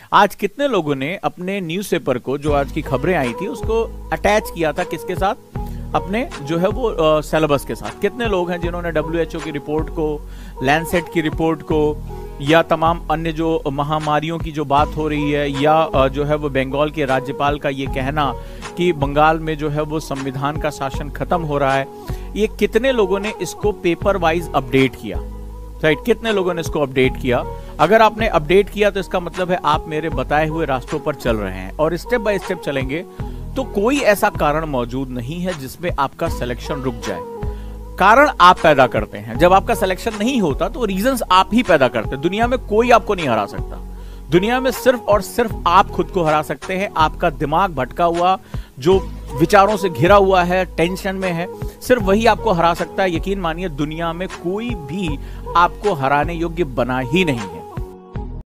आज कितने लोगों ने अपने न्यूज़पेपर को, जो आज की खबरें आई थी, उसको अटैच किया था किसके साथ? अपने जो है वो सिलेबस के साथ। कितने लोग हैं जिन्होंने WHO की रिपोर्ट को, लैंसेट की रिपोर्ट को, या तमाम अन्य जो महामारियों की जो बात हो रही है, या जो है वो बंगाल के राज्यपाल का ये कहना कि बंगाल में जो है वो संविधान का शासन खत्म हो रहा है, ये कितने लोगों ने इसको पेपर वाइज अपडेट किया? राइट, कितने लोगों ने इसको अपडेट किया? अगर आपने अपडेट किया तो इसका मतलब है आप मेरे बताए हुए रास्तों पर चल रहे हैं, और स्टेप बाय स्टेप चलेंगे तो कोई ऐसा कारण मौजूद नहीं है जिसमें आपका सिलेक्शन रुक जाए। कारण आप पैदा करते हैं। जब आपका सिलेक्शन नहीं होता तो रीजंस आप ही पैदा करते हैं। दुनिया में कोई आपको नहीं हरा सकता। दुनिया में सिर्फ और सिर्फ आप खुद को हरा सकते हैं। आपका दिमाग भटका हुआ, जो विचारों से घिरा हुआ है, टेंशन में है, सिर्फ वही आपको हरा सकता है। यकीन मानिए, दुनिया में कोई भी आपको हराने योग्य बना ही नहीं है।